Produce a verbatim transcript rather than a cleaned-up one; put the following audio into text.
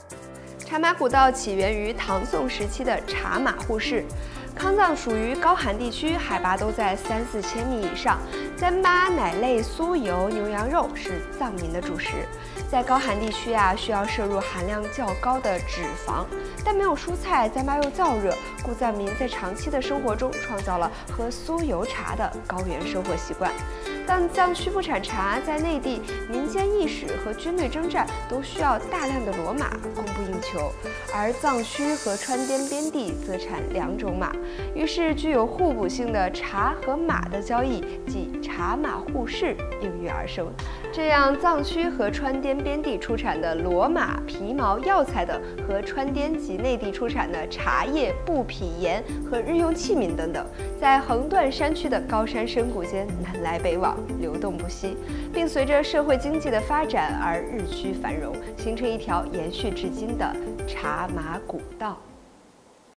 茶马古道起源于唐宋时期的茶马互市。康藏属于高寒地区，海拔都在三四千米以上。糌粑、奶类、酥油、牛羊肉是藏民的主食。在高寒地区啊，需要摄入含量较高的脂肪，但没有蔬菜，糌粑又燥热，故藏民在长期的生活中创造了喝酥油茶的高原生活习惯。但藏区不产茶，在内地民间意识和军队征战都需要大量的骡马，供不应求。而藏区和川滇边地则产两种马，于是具有互补性的茶和马的交易，即茶马互市应运而生。这样，藏区和川滇边地出产的骡马、皮毛、药材等，和川滇及内地出产的茶叶、布匹、盐和日用器皿等等，在横断山区的高山深谷间南来北往，流动不息，并随着社会经济的发展而日趋繁荣，形成一条延续至今的茶马古道。